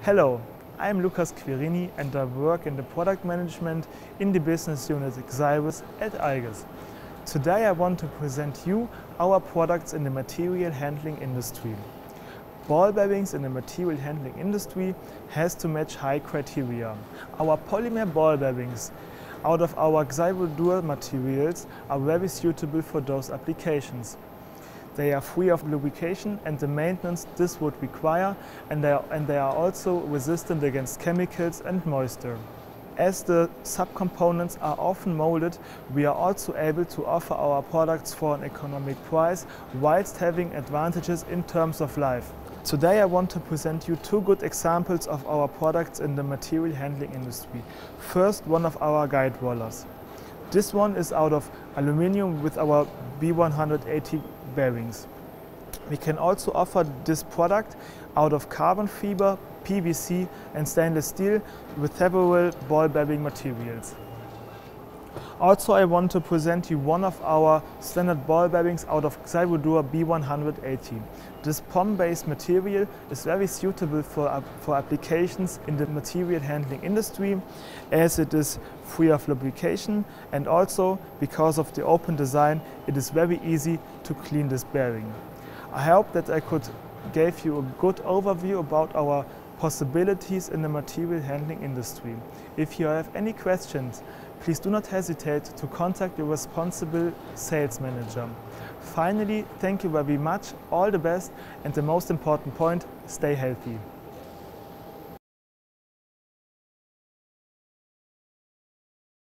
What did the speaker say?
Hello, I am Lucas Quirini and I work in the product management in the business unit xiros at Alges. Today I want to present you our products in the material handling industry. Ball bearings in the material handling industry has to match high criteria. Our polymer ball bearings out of our xiros materials are very suitable for those applications. They are free of lubrication and the maintenance this would require, and they are also resistant against chemicals and moisture. As the subcomponents are often molded, we are also able to offer our products for an economic price whilst having advantages in terms of life. Today I want to present you two good examples of our products in the material handling industry. First, one of our guide rollers. This one is out of aluminium with our B180 bearings. We can also offer this product out of carbon fiber, PVC and stainless steel with several ball bearing materials. Also, I want to present you one of our standard ball bearings out of xiros B180. This POM-based material is very suitable for applications in the material handling industry, as it is free of lubrication, and also because of the open design it is very easy to clean this bearing. I hope that I could give you a good overview about our possibilities in the material handling industry. If you have any questions, please do not hesitate to contact your responsible sales manager. Finally, thank you very much, all the best, and the most important point, stay healthy.